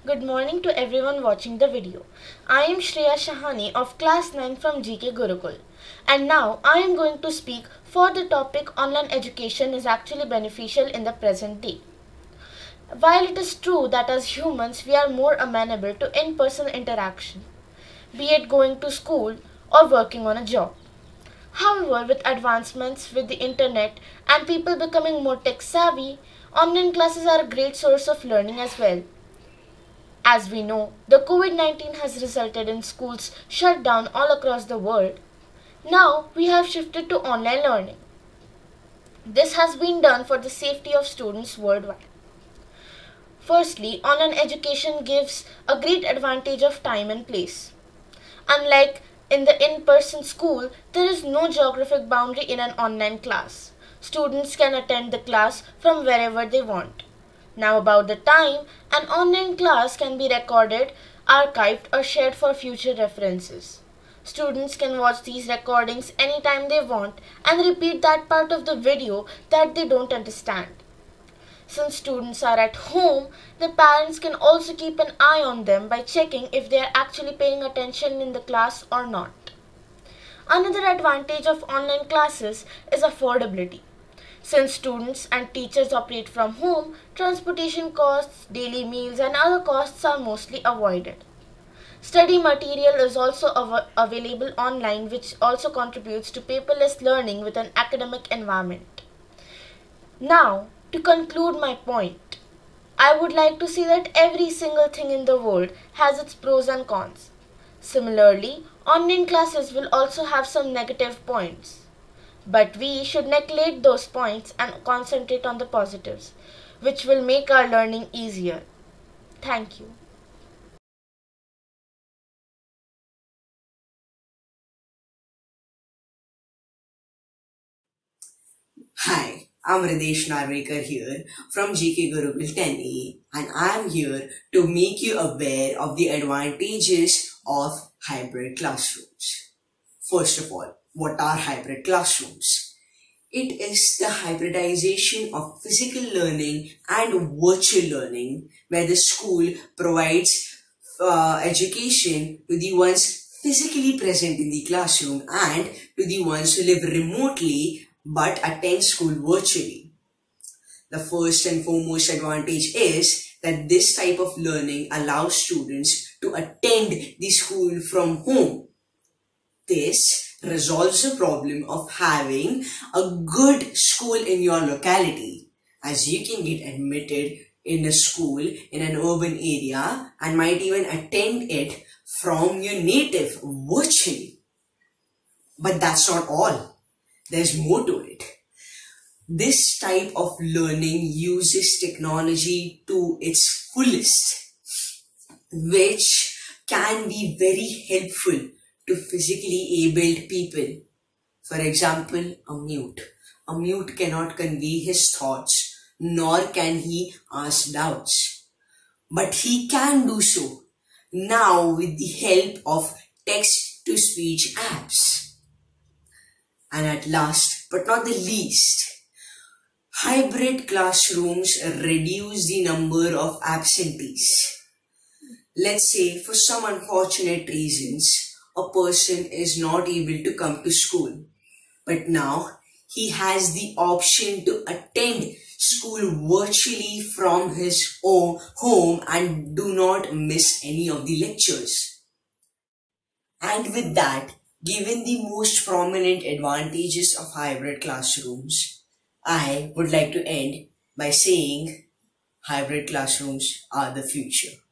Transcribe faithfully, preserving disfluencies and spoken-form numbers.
Good morning to everyone watching the video. I am Shreya Shahani of class nine from G K Gurukul. And now I am going to speak for the topic online education is actually beneficial in the present day. While it is true that as humans we are more amenable to in-person interaction, be it going to school or working on a job. However, with advancements with the internet and people becoming more tech savvy, online classes are a great source of learning as well. As we know, the COVID nineteen has resulted in schools shut down all across the world. Now we have shifted to online learning. This has been done for the safety of students worldwide. Firstly, online education gives a great advantage of time and place. Unlike in the in-person school, there is no geographic boundary in an online class. Students can attend the class from wherever they want. Now about the time, an online class can be recorded, archived or shared for future references. Students can watch these recordings anytime they want and repeat that part of the video that they don't understand. Since students are at home, the parents can also keep an eye on them by checking if they are actually paying attention in the class or not. Another advantage of online classes is affordability. Since students and teachers operate from home, transportation costs, daily meals and other costs are mostly avoided. Study material is also av- available online, which also contributes to paperless learning with an academic environment. Now, to conclude my point, I would like to say that every single thing in the world has its pros and cons. Similarly, online classes will also have some negative points. But we should neglect those points and concentrate on the positives, which will make our learning easier. Thank you. Hi, I'm Ridesh Narvekar here from G K Gurukul ten A, and I'm here to make you aware of the advantages of hybrid classrooms. First of all, what are hybrid classrooms? It is the hybridization of physical learning and virtual learning, where the school provides uh, education to the ones physically present in the classroom and to the ones who live remotely but attend school virtually. The first and foremost advantage is that this type of learning allows students to attend the school from home. This resolves the problem of having a good school in your locality, as you can get admitted in a school in an urban area and might even attend it from your native virtually. But that's not all. There's more to it. This type of learning uses technology to its fullest, which can be very helpful to physically abled people. For example, a mute. A mute cannot convey his thoughts, nor can he ask doubts. But he can do so now with the help of text-to-speech apps. And at last, but not the least, hybrid classrooms reduce the number of absentees. Let's say for some unfortunate reasons, a person is not able to come to school, but now he has the option to attend school virtually from his own home and do not miss any of the lectures. And with that, given the most prominent advantages of hybrid classrooms, I would like to end by saying hybrid classrooms are the future.